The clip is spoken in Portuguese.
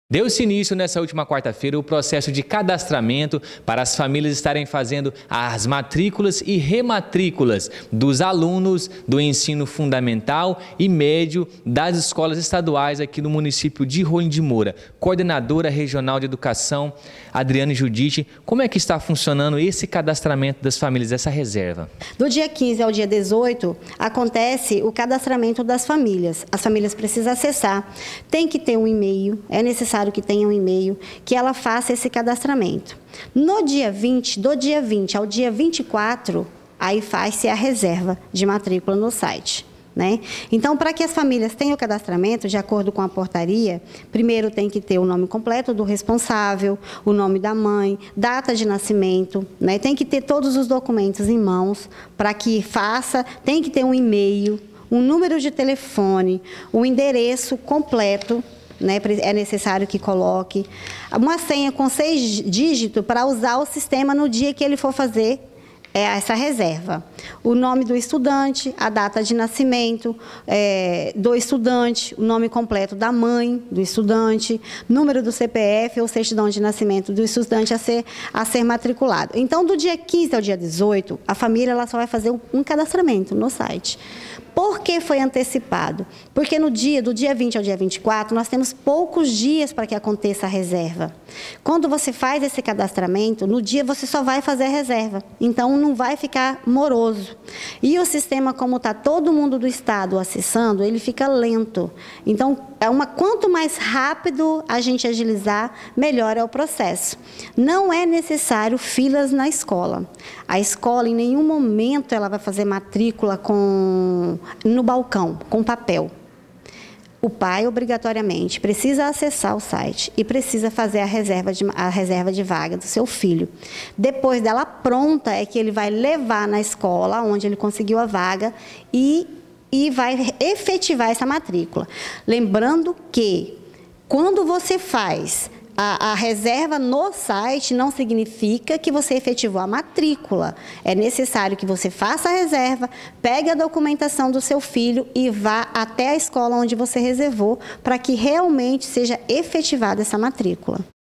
Deu-se início nessa última quarta-feira o processo de cadastramento para as famílias estarem fazendo as matrículas e rematrículas dos alunos do ensino fundamental e médio das escolas estaduais aqui no município de Rolim de Moura. Coordenadora Regional de Educação, Adriane Judite, como é que está funcionando esse cadastramento das famílias, essa reserva? Do dia 15 ao dia 18, acontece o cadastramento das famílias. As famílias precisam acessar, tem que ter um e-mail, é necessário que tenha um e-mail, que ela faça esse cadastramento. No dia 20, do dia 20 ao dia 24, aí faz-se a reserva de matrícula no site, né? Então, para que as famílias tenham o cadastramento, de acordo com a portaria, primeiro tem que ter o nome completo do responsável, o nome da mãe, data de nascimento, né? Tem que ter todos os documentos em mãos para que faça, tem que ter um e-mail, um número de telefone, o endereço completo, né? É necessário que coloque uma senha com 6 dígitos para usar o sistema no dia que ele for fazer essa reserva. O nome do estudante, a data de nascimento do estudante, o nome completo da mãe do estudante, número do CPF ou certidão de nascimento do estudante a ser matriculado. Então, do dia 15 ao dia 18, a família ela só vai fazer um cadastramento no site. Por que foi antecipado? Porque do dia 20 ao dia 24, nós temos poucos dias para que aconteça a reserva. Quando você faz esse cadastramento, no dia você só vai fazer a reserva. Então, não vai ficar moroso. E o sistema, como está todo mundo do estado acessando, ele fica lento. Então, quanto mais rápido a gente agilizar, melhor é o processo. Não é necessário filas na escola. A escola, em nenhum momento, ela vai fazer matrícula no balcão, com papel. O pai, obrigatoriamente, precisa acessar o site e precisa fazer a reserva de vaga do seu filho. Depois dela pronta, é que ele vai levar na escola, onde ele conseguiu a vaga, e vai efetivar essa matrícula. Lembrando que, quando você faz a reserva no site, não significa que você efetivou a matrícula. É necessário que você faça a reserva, pegue a documentação do seu filho e vá até a escola onde você reservou, para que realmente seja efetivada essa matrícula.